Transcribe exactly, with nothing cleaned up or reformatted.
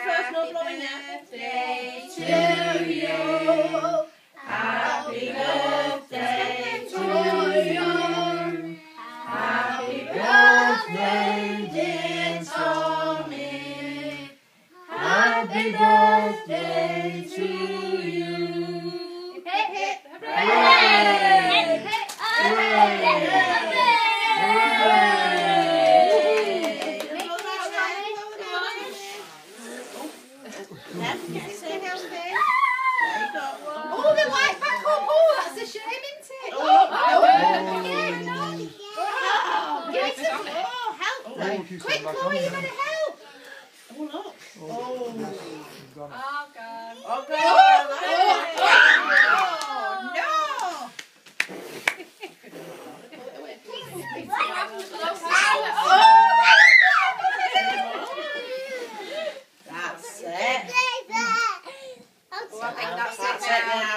first, no blowing yet. Birthday to you. Happy birthday to you. Happy birthday, dear Tommy. Happy birthday to you. Hip, hip, hooray! Hooray! Oh, the light back up. Oh, that's a shame, isn't it? Oh, oh, give it to me. Oh, help them. Quick, Chloe, you better help. Oh, look. Oh. Oh, God. Oh, God. Oh, no. That's it. Oh, I think that's it now.